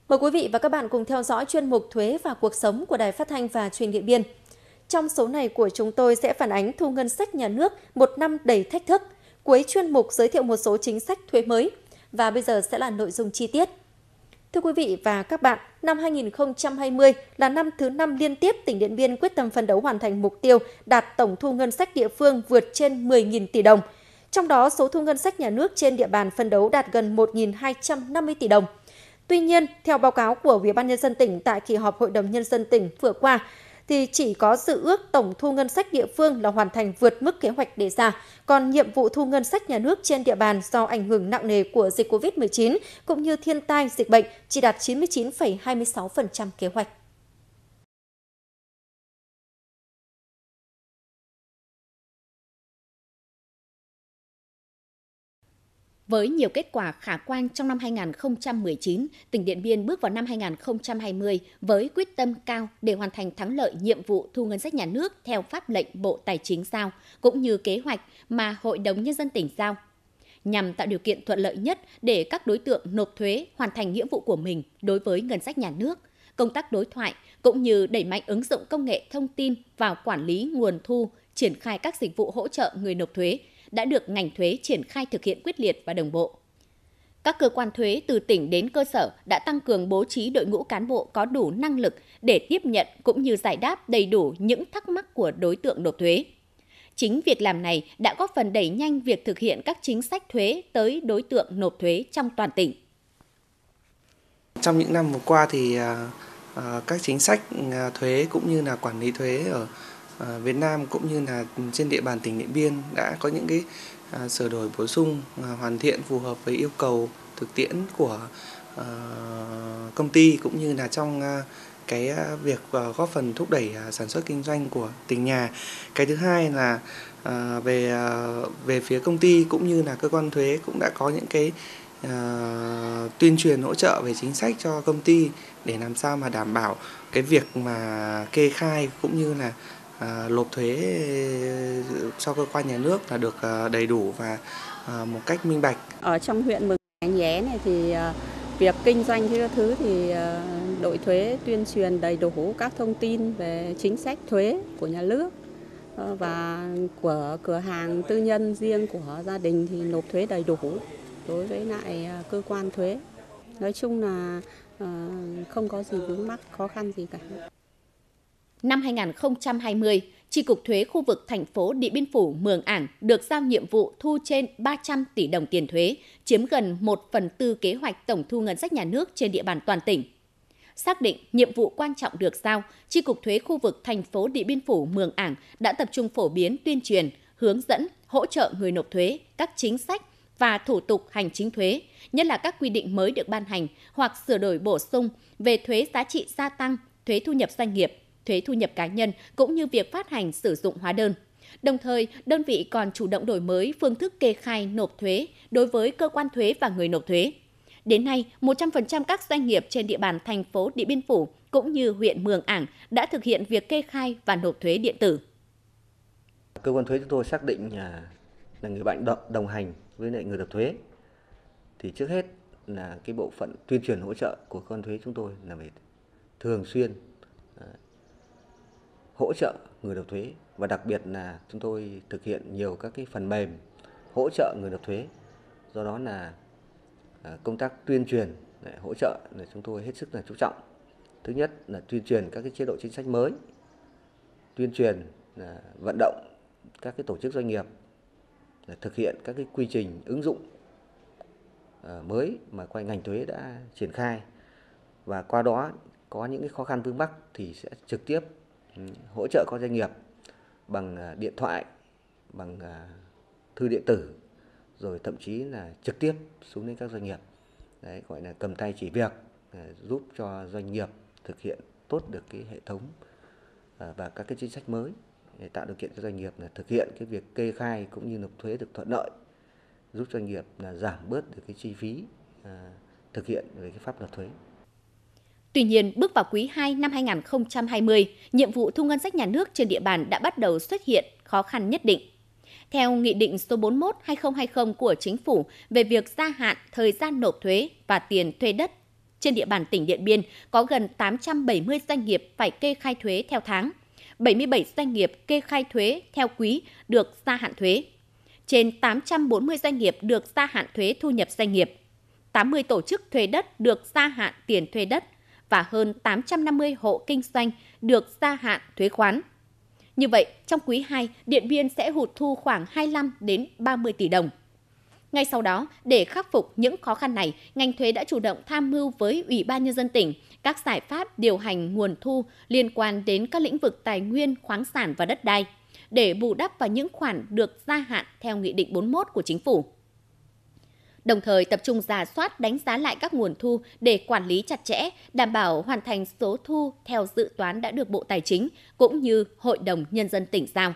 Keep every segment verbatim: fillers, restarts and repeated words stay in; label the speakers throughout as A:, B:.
A: Mời quý vị và các bạn cùng theo dõi chuyên mục Thuế và Cuộc sống của Đài Phát thanh và Truyền hình Điện Biên. Trong số này của chúng tôi sẽ phản ánh thu ngân sách nhà nước một năm đầy thách thức. Cuối chuyên mục giới thiệu một số chính sách thuế mới. Và bây giờ sẽ là nội dung chi tiết. Thưa quý vị và các bạn, năm hai nghìn không trăm hai mươi là năm thứ năm liên tiếp tỉnh Điện Biên quyết tâm phấn đấu hoàn thành mục tiêu đạt tổng thu ngân sách địa phương vượt trên mười nghìn tỷ đồng. Trong đó, số thu ngân sách nhà nước trên địa bàn phấn đấu đạt gần một nghìn hai trăm năm mươi tỷ đồng. Tuy nhiên, theo báo cáo của Ủy ban Nhân dân tỉnh tại kỳ họp Hội đồng Nhân dân tỉnh vừa qua, thì chỉ có dự ước tổng thu ngân sách địa phương là hoàn thành vượt mức kế hoạch đề ra, còn nhiệm vụ thu ngân sách nhà nước trên địa bàn do ảnh hưởng nặng nề của dịch Covid mười chín cũng như thiên tai, dịch bệnh chỉ đạt chín mươi chín phẩy hai mươi sáu phần trăm kế hoạch.
B: Với nhiều kết quả khả quan trong năm hai nghìn không trăm mười chín, tỉnh Điện Biên bước vào năm hai nghìn không trăm hai mươi với quyết tâm cao để hoàn thành thắng lợi nhiệm vụ thu ngân sách nhà nước theo pháp lệnh Bộ Tài chính giao, cũng như kế hoạch mà Hội đồng Nhân dân tỉnh giao. Nhằm tạo điều kiện thuận lợi nhất để các đối tượng nộp thuế hoàn thành nghĩa vụ của mình đối với ngân sách nhà nước, công tác đối thoại cũng như đẩy mạnh ứng dụng công nghệ thông tin vào quản lý nguồn thu, triển khai các dịch vụ hỗ trợ người nộp thuế, đã được ngành thuế triển khai thực hiện quyết liệt và đồng bộ. Các cơ quan thuế từ tỉnh đến cơ sở đã tăng cường bố trí đội ngũ cán bộ có đủ năng lực để tiếp nhận cũng như giải đáp đầy đủ những thắc mắc của đối tượng nộp thuế. Chính việc làm này đã góp phần đẩy nhanh việc thực hiện các chính sách thuế tới đối tượng nộp thuế trong toàn tỉnh.
C: Trong những năm vừa qua thì uh, các chính sách uh, thuế cũng như là quản lý thuế ở uh, Việt Nam cũng như là trên địa bàn tỉnh Điện Biên đã có những cái uh, sửa đổi bổ sung, uh, hoàn thiện phù hợp với yêu cầu thực tiễn của uh, công ty cũng như là trong uh, cái việc góp phần thúc đẩy sản xuất kinh doanh của tỉnh nhà. Cái thứ hai là uh, về uh, về phía công ty cũng như là cơ quan thuế cũng đã có những cái uh, tuyên truyền hỗ trợ về chính sách cho công ty để làm sao mà đảm bảo cái việc mà kê khai cũng như là uh, nộp thuế cho cơ quan nhà nước là được uh, đầy đủ và uh, một cách minh bạch.
D: Ở trong huyện Mường Nhé này thì uh, việc kinh doanh các thứ thì đội thuế tuyên truyền đầy đủ các thông tin về chính sách thuế của nhà nước và của cửa hàng tư nhân riêng của gia đình thì nộp thuế đầy đủ đối với lại cơ quan thuế. Nói chung là không có gì vướng mắc khó khăn gì cả.
B: Năm hai nghìn không trăm hai mươi, Chi cục thuế khu vực thành phố Điện Biên Phủ Mường Ảng được giao nhiệm vụ thu trên ba trăm tỷ đồng tiền thuế, chiếm gần một phần tư kế hoạch tổng thu ngân sách nhà nước trên địa bàn toàn tỉnh. Xác định nhiệm vụ quan trọng được giao, Chi cục thuế khu vực thành phố Điện Biên Phủ Mường Ảng đã tập trung phổ biến tuyên truyền, hướng dẫn, hỗ trợ người nộp thuế, các chính sách và thủ tục hành chính thuế, nhất là các quy định mới được ban hành hoặc sửa đổi bổ sung về thuế giá trị gia tăng, thuế thu nhập doanh nghiệp, thuế thu nhập cá nhân cũng như việc phát hành sử dụng hóa đơn. Đồng thời, đơn vị còn chủ động đổi mới phương thức kê khai nộp thuế đối với cơ quan thuế và người nộp thuế. Đến nay, một trăm phần trăm các doanh nghiệp trên địa bàn thành phố Điện Biên Phủ cũng như huyện Mường Ảng đã thực hiện việc kê khai và nộp thuế điện tử.
E: Cơ quan thuế chúng tôi xác định là người bạn đồng hành với lại người nộp thuế. Thì trước hết là cái bộ phận tuyên truyền hỗ trợ của cơ quan thuế chúng tôi là phải thường xuyên hỗ trợ người nộp thuế và đặc biệt là chúng tôi thực hiện nhiều các cái phần mềm hỗ trợ người nộp thuế. Do đó là công tác tuyên truyền hỗ trợ là chúng tôi hết sức là chú trọng. Thứ nhất là tuyên truyền các cái chế độ chính sách mới, tuyên truyền là vận động các cái tổ chức doanh nghiệp là thực hiện các cái quy trình ứng dụng mới mà qua ngành thuế đã triển khai, và qua đó có những cái khó khăn vướng mắc thì sẽ trực tiếp hỗ trợ các doanh nghiệp bằng điện thoại, bằng thư điện tử, rồi thậm chí là trực tiếp xuống đến các doanh nghiệp. Đấy, gọi là cầm tay chỉ việc, giúp cho doanh nghiệp thực hiện tốt được cái hệ thống và các cái chính sách mới để tạo điều kiện cho doanh nghiệp là thực hiện cái việc kê khai cũng như nộp thuế được thuận lợi, giúp doanh nghiệp là giảm bớt được cái chi phí à, thực hiện về cái pháp luật thuế.
B: Tuy nhiên, bước vào quý hai năm hai nghìn không trăm hai mươi, nhiệm vụ thu ngân sách nhà nước trên địa bàn đã bắt đầu xuất hiện khó khăn nhất định. Theo Nghị định số bốn mươi mốt trên hai nghìn không trăm hai mươi của Chính phủ về việc gia hạn thời gian nộp thuế và tiền thuê đất, Trên địa bàn tỉnh Điện Biên có gần tám trăm bảy mươi doanh nghiệp phải kê khai thuế theo tháng, bảy mươi bảy doanh nghiệp kê khai thuế theo quý được gia hạn thuế. Trên tám trăm bốn mươi doanh nghiệp được gia hạn thuế thu nhập doanh nghiệp, tám mươi tổ chức thuê đất được gia hạn tiền thuê đất và hơn tám trăm năm mươi hộ kinh doanh được gia hạn thuế khoán. Như vậy, trong quý hai, Điện Biên sẽ hụt thu khoảng hai mươi lăm đến ba mươi tỷ đồng. Ngay sau đó, để khắc phục những khó khăn này, ngành thuế đã chủ động tham mưu với Ủy ban Nhân dân tỉnh các giải pháp điều hành nguồn thu liên quan đến các lĩnh vực tài nguyên, khoáng sản và đất đai, để bù đắp vào những khoản được gia hạn theo Nghị định bốn mươi mốt của Chính phủ. Đồng thời tập trung rà soát đánh giá lại các nguồn thu để quản lý chặt chẽ, đảm bảo hoàn thành số thu theo dự toán đã được Bộ Tài chính cũng như Hội đồng Nhân dân tỉnh giao.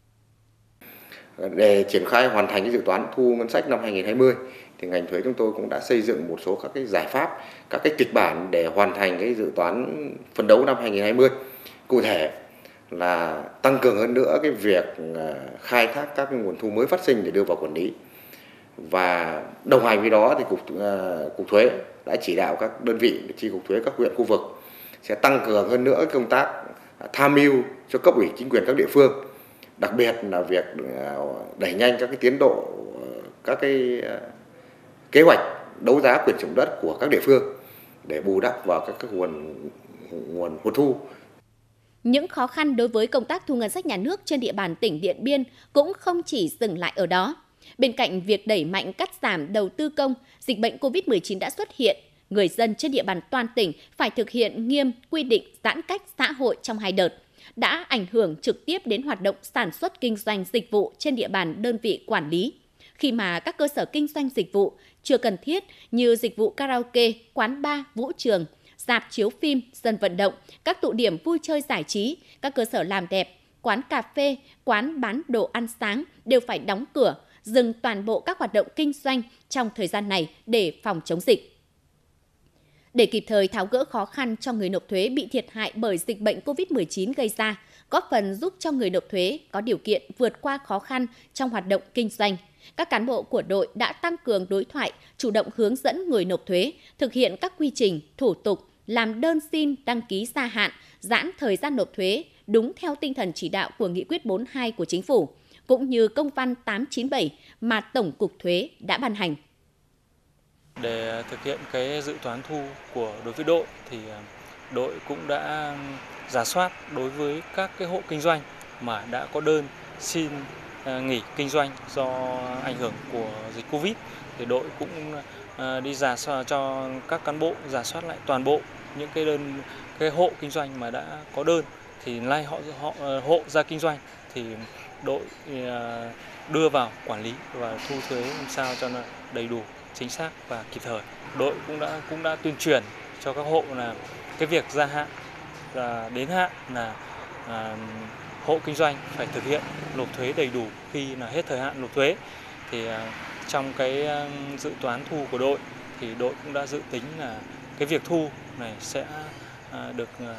F: Để triển khai hoàn thành cái dự toán thu ngân sách năm hai nghìn không trăm hai mươi, thì ngành thuế chúng tôi cũng đã xây dựng một số các cái giải pháp, các cái kịch bản để hoàn thành cái dự toán phấn đấu năm hai nghìn không trăm hai mươi. Cụ thể là tăng cường hơn nữa cái việc khai thác các cái nguồn thu mới phát sinh để đưa vào quản lý. Và đồng hành với đó thì cục uh, cục thuế đã chỉ đạo các đơn vị, chi cục thuế các huyện khu vực sẽ tăng cường hơn nữa công tác tham mưu cho cấp ủy chính quyền các địa phương, đặc biệt là việc đẩy nhanh các cái tiến độ, các cái kế hoạch đấu giá quyền sử dụng đất của các địa phương để bù đắp vào các cái nguồn nguồn hụt thu.
B: Những khó khăn đối với công tác thu ngân sách nhà nước trên địa bàn tỉnh Điện Biên cũng không chỉ dừng lại ở đó. Bên cạnh việc đẩy mạnh cắt giảm đầu tư công, dịch bệnh cô vít mười chín đã xuất hiện. Người dân trên địa bàn toàn tỉnh phải thực hiện nghiêm quy định giãn cách xã hội trong hai đợt, đã ảnh hưởng trực tiếp đến hoạt động sản xuất kinh doanh dịch vụ trên địa bàn đơn vị quản lý. Khi mà các cơ sở kinh doanh dịch vụ chưa cần thiết như dịch vụ karaoke, quán bar, vũ trường, rạp chiếu phim, sân vận động, các tụ điểm vui chơi giải trí, các cơ sở làm đẹp, quán cà phê, quán bán đồ ăn sáng đều phải đóng cửa, dừng toàn bộ các hoạt động kinh doanh trong thời gian này để phòng chống dịch. Để kịp thời tháo gỡ khó khăn cho người nộp thuế bị thiệt hại bởi dịch bệnh cô vít mười chín gây ra, góp phần giúp cho người nộp thuế có điều kiện vượt qua khó khăn trong hoạt động kinh doanh, các cán bộ của đội đã tăng cường đối thoại, chủ động hướng dẫn người nộp thuế, thực hiện các quy trình, thủ tục, làm đơn xin đăng ký gia hạn, giãn thời gian nộp thuế đúng theo tinh thần chỉ đạo của Nghị quyết bốn mươi hai của Chính phủ, cũng như công văn tám chín bảy mà Tổng cục Thuế đã ban hành.
G: Để thực hiện cái dự toán thu của đối với đội thì đội cũng đã rà soát đối với các cái hộ kinh doanh mà đã có đơn xin nghỉ kinh doanh do ảnh hưởng của dịch Covid, thì đội cũng đi rà soát cho các cán bộ rà soát lại toàn bộ những cái đơn cái hộ kinh doanh mà đã có đơn thì nay họ họ hộ ra kinh doanh thì đội đưa vào quản lý và thu thuế làm sao cho nó đầy đủ, chính xác và kịp thời. Đội cũng đã cũng đã tuyên truyền cho các hộ là cái việc gia hạn là đến hạn là à, hộ kinh doanh phải thực hiện nộp thuế đầy đủ khi là hết thời hạn nộp thuế. Thì à, trong cái à, dự toán thu của đội thì đội cũng đã dự tính là cái việc thu này sẽ à, được à,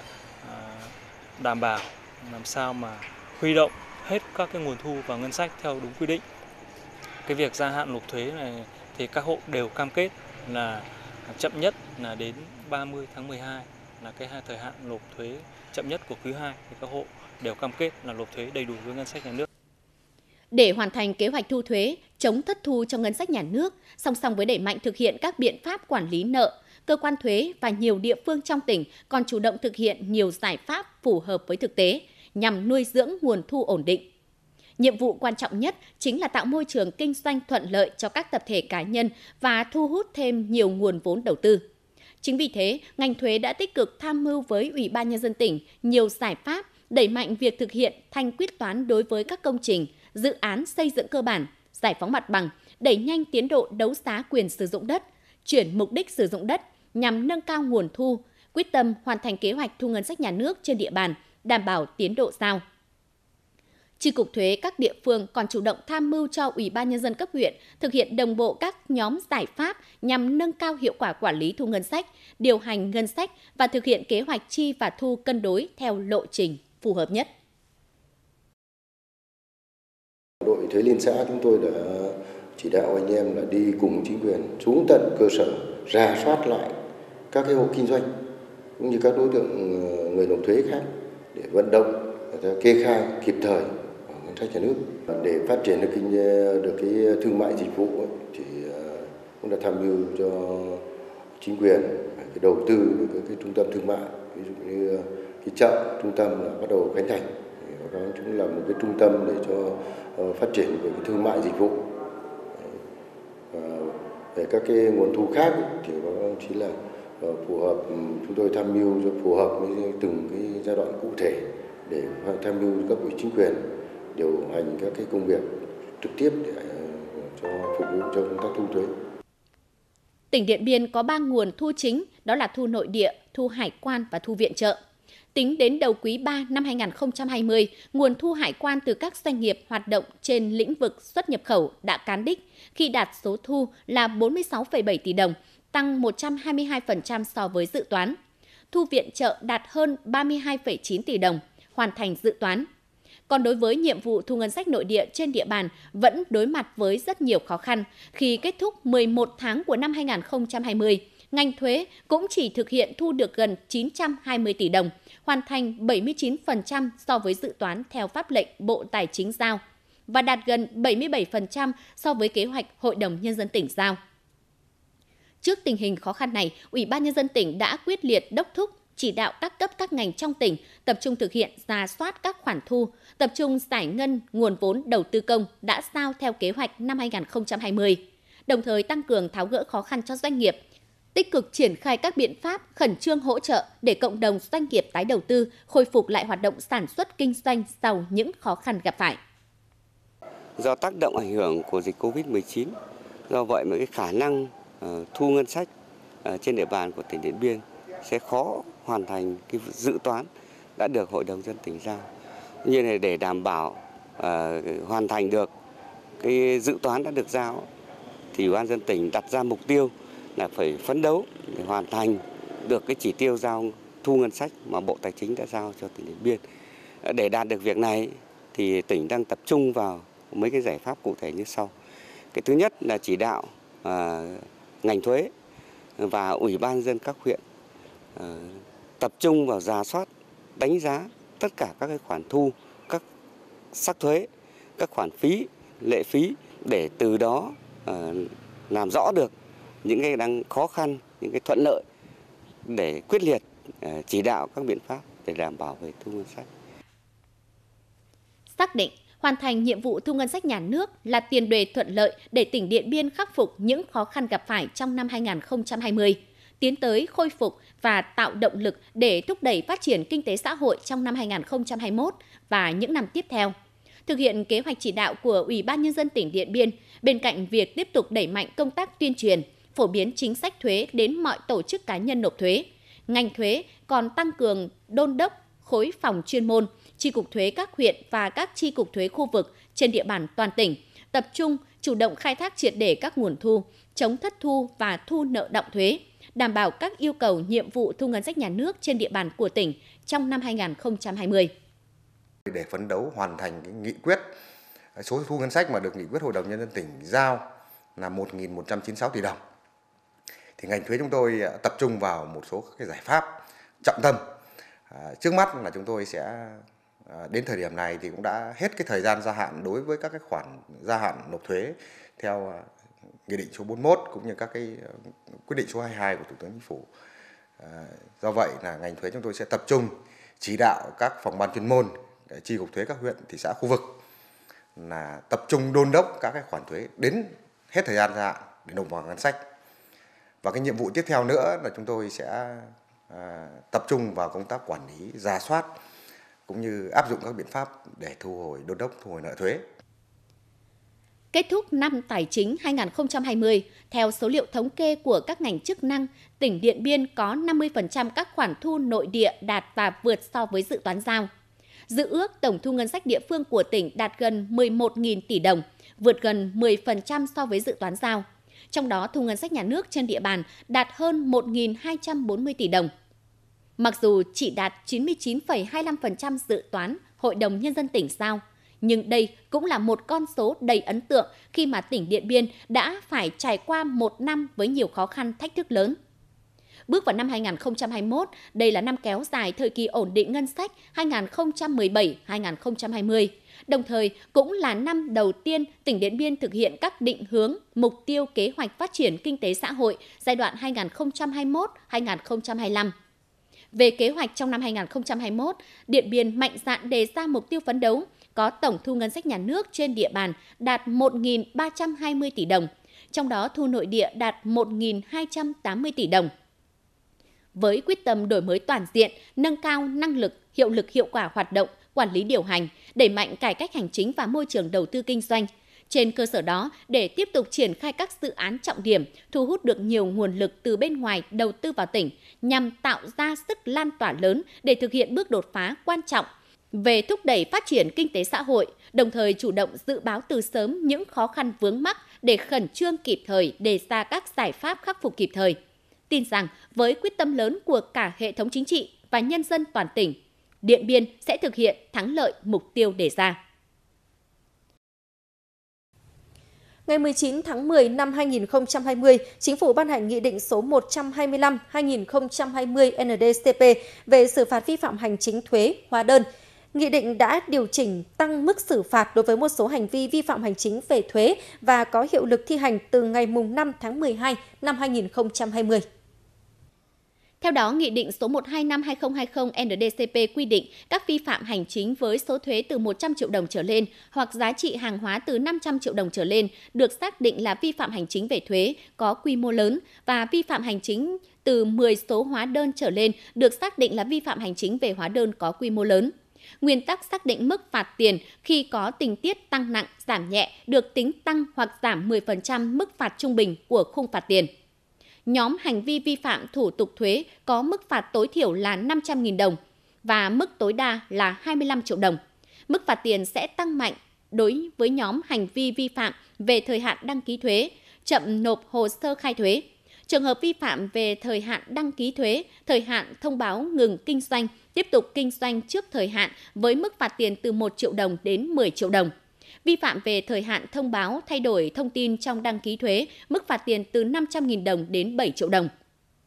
G: đảm bảo làm sao mà huy động hết các cái nguồn thu vào ngân sách theo đúng quy định. Cái việc gia hạn nộp thuế này thì các hộ đều cam kết là chậm nhất là đến ba mươi tháng mười hai là cái thời hạn nộp thuế chậm nhất của quý hai, thì các hộ đều cam kết là nộp thuế đầy đủ với ngân sách nhà nước.
B: Để hoàn thành kế hoạch thu thuế, chống thất thu cho ngân sách nhà nước, song song với đẩy mạnh thực hiện các biện pháp quản lý nợ, cơ quan thuế và nhiều địa phương trong tỉnh còn chủ động thực hiện nhiều giải pháp phù hợp với thực tế nhằm nuôi dưỡng nguồn thu ổn định. Nhiệm vụ quan trọng nhất chính là tạo môi trường kinh doanh thuận lợi cho các tập thể cá nhân và thu hút thêm nhiều nguồn vốn đầu tư. Chính vì thế, ngành thuế đã tích cực tham mưu với Ủy ban Nhân dân tỉnh nhiều giải pháp đẩy mạnh việc thực hiện thanh quyết toán đối với các công trình, dự án xây dựng cơ bản, giải phóng mặt bằng, đẩy nhanh tiến độ đấu giá quyền sử dụng đất, chuyển mục đích sử dụng đất nhằm nâng cao nguồn thu, quyết tâm hoàn thành kế hoạch thu ngân sách nhà nước trên địa bàn, đảm bảo tiến độ giao. Chi cục thuế các địa phương còn chủ động tham mưu cho Ủy ban Nhân dân cấp huyện thực hiện đồng bộ các nhóm giải pháp nhằm nâng cao hiệu quả quản lý thu ngân sách, điều hành ngân sách và thực hiện kế hoạch chi và thu cân đối theo lộ trình phù hợp nhất.
H: Đội thuế liên xã chúng tôi đã chỉ đạo anh em là đi cùng chính quyền xuống tận cơ sở, rà soát lại các cái hộ kinh doanh cũng như các đối tượng người nộp thuế khác để vận động người ta kê khai kịp thời ở ngân sách nhà nước. Để phát triển được kinh được cái thương mại dịch vụ ấy, thì cũng đã tham mưu cho chính quyền cái đầu tư được cái, cái trung tâm thương mại, ví dụ như cái chợ trung tâm là bắt đầu khánh thành, đó cũng là một cái trung tâm để cho uh, phát triển về cái thương mại dịch vụ. Và về các cái nguồn thu khác ấy, thì có chỉ là uh, phù hợp, chúng tôi tham mưu cho phù hợp với từng cái giai đoạn cụ thể để tham mưu cấp ủy chính quyền điều hành các cái công việc trực tiếp để uh, cho phục vụ cho công tác thu thuế.
B: Tỉnh Điện Biên có ba nguồn thu chính, đó là thu nội địa, thu hải quan và thu viện trợ. Tính đến đầu quý ba năm hai nghìn không trăm hai mươi, nguồn thu hải quan từ các doanh nghiệp hoạt động trên lĩnh vực xuất nhập khẩu đã cán đích khi đạt số thu là bốn mươi sáu phẩy bảy tỷ đồng, tăng một trăm hai mươi hai phần trăm so với dự toán. Thu viện trợ đạt hơn ba mươi hai phẩy chín tỷ đồng, hoàn thành dự toán. Còn đối với nhiệm vụ thu ngân sách nội địa trên địa bàn vẫn đối mặt với rất nhiều khó khăn khi kết thúc mười một tháng của năm hai nghìn không trăm hai mươi. Ngành thuế cũng chỉ thực hiện thu được gần chín trăm hai mươi tỷ đồng, hoàn thành bảy mươi chín phần trăm so với dự toán theo pháp lệnh Bộ Tài chính giao và đạt gần bảy mươi bảy phần trăm so với kế hoạch Hội đồng Nhân dân tỉnh giao. Trước tình hình khó khăn này, Ủy ban Nhân dân tỉnh đã quyết liệt đốc thúc, chỉ đạo các cấp các ngành trong tỉnh tập trung thực hiện rà soát các khoản thu, tập trung giải ngân nguồn vốn đầu tư công đã giao theo kế hoạch năm hai nghìn không trăm hai mươi, đồng thời tăng cường tháo gỡ khó khăn cho doanh nghiệp, tích cực triển khai các biện pháp khẩn trương hỗ trợ để cộng đồng doanh nghiệp tái đầu tư, khôi phục lại hoạt động sản xuất kinh doanh sau những khó khăn gặp phải.
I: Do tác động ảnh hưởng của dịch Covid mười chín, do vậy mà cái khả năng uh, thu ngân sách uh, trên địa bàn của tỉnh Điện Biên sẽ khó hoàn thành cái dự toán đã được Hội đồng dân tỉnh giao. Như này để đảm bảo uh, hoàn thành được cái dự toán đã được giao, thì Ủy ban dân tỉnh đặt ra mục tiêu là phải phấn đấu để hoàn thành được cái chỉ tiêu giao thu ngân sách mà Bộ Tài chính đã giao cho tỉnh Điện Biên. Để đạt được việc này thì tỉnh đang tập trung vào mấy cái giải pháp cụ thể như sau. Cái thứ nhất là chỉ đạo uh, ngành thuế và Ủy ban nhân dân các huyện uh, tập trung vào rà soát, đánh giá tất cả các cái khoản thu, các sắc thuế, các khoản phí, lệ phí để từ đó uh, làm rõ được những cái đang khó khăn, những cái thuận lợi để quyết liệt uh, chỉ đạo các biện pháp để đảm bảo về thu ngân sách.
B: Xác định hoàn thành nhiệm vụ thu ngân sách nhà nước là tiền đề thuận lợi để tỉnh Điện Biên khắc phục những khó khăn gặp phải trong năm hai nghìn không trăm hai mươi, tiến tới khôi phục và tạo động lực để thúc đẩy phát triển kinh tế xã hội trong năm hai nghìn không trăm hai mươi mốt và những năm tiếp theo. Thực hiện kế hoạch chỉ đạo của Ủy ban Nhân dân tỉnh Điện Biên, bên cạnh việc tiếp tục đẩy mạnh công tác tuyên truyền, phổ biến chính sách thuế đến mọi tổ chức cá nhân nộp thuế, ngành thuế còn tăng cường đôn đốc khối phòng chuyên môn, chi cục thuế các huyện và các chi cục thuế khu vực trên địa bàn toàn tỉnh, tập trung chủ động khai thác triệt để các nguồn thu, chống thất thu và thu nợ đọng thuế, đảm bảo các yêu cầu nhiệm vụ thu ngân sách nhà nước trên địa bàn của tỉnh trong năm hai nghìn không trăm hai mươi.
F: Để phấn đấu hoàn thành cái nghị quyết, số thu ngân sách mà được nghị quyết Hội đồng Nhân dân tỉnh giao là một nghìn một trăm chín mươi sáu tỷ đồng. Thì ngành thuế chúng tôi tập trung vào một số các cái giải pháp trọng tâm. À, trước mắt là chúng tôi sẽ à, đến thời điểm này thì cũng đã hết cái thời gian gia hạn đối với các cái khoản gia hạn nộp thuế theo à, nghị định số bốn mươi mốt cũng như các cái à, quyết định số hai mươi hai của Thủ tướng Chính phủ. À, do vậy là ngành thuế chúng tôi sẽ tập trung chỉ đạo các phòng ban chuyên môn, chi cục thuế các huyện, thị xã, khu vực là tập trung đôn đốc các cái khoản thuế đến hết thời gian gia hạn để nộp vào ngân sách. Và cái nhiệm vụ tiếp theo nữa là chúng tôi sẽ à, tập trung vào công tác quản lý, rà soát cũng như áp dụng các biện pháp để thu hồi, đôn đốc thu hồi nợ thuế.
B: Kết thúc năm tài chính hai nghìn không trăm hai mươi, theo số liệu thống kê của các ngành chức năng, tỉnh Điện Biên có năm mươi phần trăm các khoản thu nội địa đạt và vượt so với dự toán giao. Dự ước tổng thu ngân sách địa phương của tỉnh đạt gần mười một nghìn tỷ đồng, vượt gần mười phần trăm so với dự toán giao. Trong đó, thu ngân sách nhà nước trên địa bàn đạt hơn một nghìn hai trăm bốn mươi tỷ đồng. Mặc dù chỉ đạt chín mươi chín phẩy hai mươi lăm phần trăm dự toán Hội đồng Nhân dân tỉnh giao, nhưng đây cũng là một con số đầy ấn tượng khi mà tỉnh Điện Biên đã phải trải qua một năm với nhiều khó khăn thách thức lớn. Bước vào năm hai nghìn không trăm hai mươi mốt, đây là năm kéo dài thời kỳ ổn định ngân sách hai nghìn không trăm mười bảy đến hai nghìn không trăm hai mươi. Đồng thời, cũng là năm đầu tiên tỉnh Điện Biên thực hiện các định hướng, mục tiêu kế hoạch phát triển kinh tế xã hội giai đoạn hai nghìn không trăm hai mươi mốt đến hai nghìn không trăm hai mươi lăm. Về kế hoạch trong năm hai nghìn không trăm hai mươi mốt, Điện Biên mạnh dạn đề ra mục tiêu phấn đấu có tổng thu ngân sách nhà nước trên địa bàn đạt một nghìn ba trăm hai mươi tỷ đồng, trong đó thu nội địa đạt một nghìn hai trăm tám mươi tỷ đồng. Với quyết tâm đổi mới toàn diện, nâng cao năng lực, hiệu lực hiệu quả hoạt động, quản lý điều hành, đẩy mạnh cải cách hành chính và môi trường đầu tư kinh doanh. Trên cơ sở đó, để tiếp tục triển khai các dự án trọng điểm, thu hút được nhiều nguồn lực từ bên ngoài đầu tư vào tỉnh, nhằm tạo ra sức lan tỏa lớn để thực hiện bước đột phá quan trọng về thúc đẩy phát triển kinh tế xã hội, đồng thời chủ động dự báo từ sớm những khó khăn vướng mắc để khẩn trương kịp thời đề ra các giải pháp khắc phục kịp thời. Tin rằng với quyết tâm lớn của cả hệ thống chính trị và nhân dân toàn tỉnh, Điện Biên sẽ thực hiện thắng lợi mục tiêu đề ra.
A: Ngày mười chín tháng mười năm hai nghìn không trăm hai mươi, Chính phủ ban hành Nghị định số một trăm hai mươi lăm trên hai nghìn không trăm hai mươi N D C P về xử phạt vi phạm hành chính thuế, hóa đơn. Nghị định đã điều chỉnh tăng mức xử phạt đối với một số hành vi vi phạm hành chính về thuế và có hiệu lực thi hành từ ngày năm tháng mười hai năm hai nghìn không trăm hai mươi.
B: Theo đó, Nghị định số một trăm hai mươi lăm trên hai nghìn không trăm hai mươi N D C P quy định các vi phạm hành chính với số thuế từ một trăm triệu đồng trở lên hoặc giá trị hàng hóa từ năm trăm triệu đồng trở lên được xác định là vi phạm hành chính về thuế có quy mô lớn và vi phạm hành chính từ mười số hóa đơn trở lên được xác định là vi phạm hành chính về hóa đơn có quy mô lớn. Nguyên tắc xác định mức phạt tiền khi có tình tiết tăng nặng, giảm nhẹ được tính tăng hoặc giảm mười phần trăm mức phạt trung bình của khung phạt tiền. Nhóm hành vi vi phạm thủ tục thuế có mức phạt tối thiểu là năm trăm nghìn đồng và mức tối đa là hai mươi lăm triệu đồng. Mức phạt tiền sẽ tăng mạnh đối với nhóm hành vi vi phạm về thời hạn đăng ký thuế, chậm nộp hồ sơ khai thuế. Trường hợp vi phạm về thời hạn đăng ký thuế, thời hạn thông báo ngừng kinh doanh, tiếp tục kinh doanh trước thời hạn với mức phạt tiền từ một triệu đồng đến mười triệu đồng. Vi phạm về thời hạn thông báo thay đổi thông tin trong đăng ký thuế, mức phạt tiền từ năm trăm nghìn đồng đến bảy triệu đồng.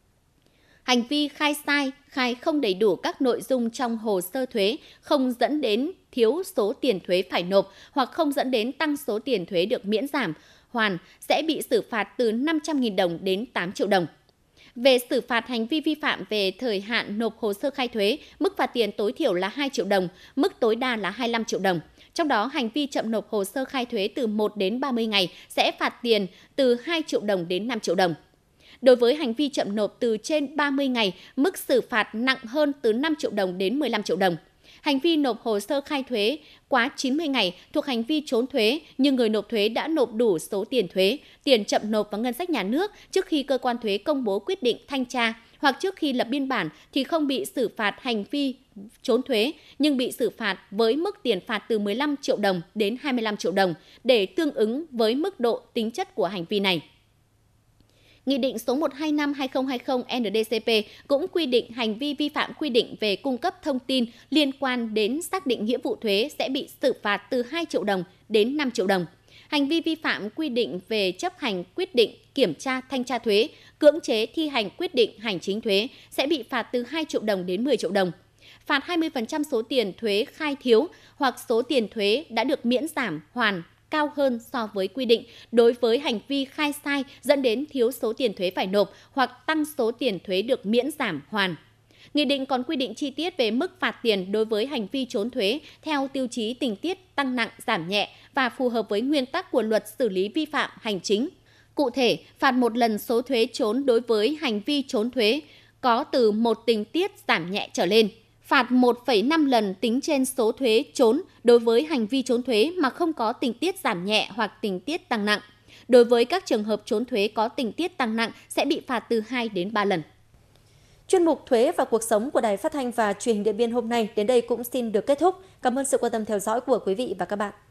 B: Hành vi khai sai, khai không đầy đủ các nội dung trong hồ sơ thuế, không dẫn đến thiếu số tiền thuế phải nộp hoặc không dẫn đến tăng số tiền thuế được miễn giảm, hoàn sẽ bị xử phạt từ năm trăm nghìn đồng đến tám triệu đồng. Về xử phạt hành vi vi phạm về thời hạn nộp hồ sơ khai thuế, mức phạt tiền tối thiểu là hai triệu đồng, mức tối đa là hai mươi lăm triệu đồng. Trong đó, hành vi chậm nộp hồ sơ khai thuế từ một đến ba mươi ngày sẽ phạt tiền từ hai triệu đồng đến năm triệu đồng. Đối với hành vi chậm nộp từ trên ba mươi ngày, mức xử phạt nặng hơn từ năm triệu đồng đến mười lăm triệu đồng. Hành vi nộp hồ sơ khai thuế quá chín mươi ngày thuộc hành vi trốn thuế nhưng người nộp thuế đã nộp đủ số tiền thuế, tiền chậm nộp vào ngân sách nhà nước trước khi cơ quan thuế công bố quyết định thanh tra hoặc trước khi lập biên bản thì không bị xử phạt hành vi trốn thuế nhưng bị xử phạt với mức tiền phạt từ mười lăm triệu đồng đến hai mươi lăm triệu đồng để tương ứng với mức độ tính chất của hành vi này. Nghị định số một trăm hai mươi lăm trên hai nghìn không trăm hai mươi N D C P cũng quy định hành vi vi phạm quy định về cung cấp thông tin liên quan đến xác định nghĩa vụ thuế sẽ bị xử phạt từ hai triệu đồng đến năm triệu đồng. Hành vi vi phạm quy định về chấp hành quyết định kiểm tra thanh tra thuế, cưỡng chế thi hành quyết định hành chính thuế sẽ bị phạt từ hai triệu đồng đến mười triệu đồng. Phạt hai mươi phần trăm số tiền thuế khai thiếu hoặc số tiền thuế đã được miễn giảm hoàn cao hơn so với quy định đối với hành vi khai sai dẫn đến thiếu số tiền thuế phải nộp hoặc tăng số tiền thuế được miễn giảm hoàn. Nghị định còn quy định chi tiết về mức phạt tiền đối với hành vi trốn thuế theo tiêu chí tình tiết tăng nặng, giảm nhẹ và phù hợp với nguyên tắc của luật xử lý vi phạm hành chính. Cụ thể, phạt một lần số thuế trốn đối với hành vi trốn thuế có từ một tình tiết giảm nhẹ trở lên. Phạt một phẩy năm lần tính trên số thuế trốn đối với hành vi trốn thuế mà không có tình tiết giảm nhẹ hoặc tình tiết tăng nặng. Đối với các trường hợp trốn thuế có tình tiết tăng nặng sẽ bị phạt từ hai đến ba lần.
A: Chuyên mục Thuế và Cuộc sống của Đài Phát thanh và Truyền hình Điện Biên hôm nay đến đây cũng xin được kết thúc. Cảm ơn sự quan tâm theo dõi của quý vị và các bạn.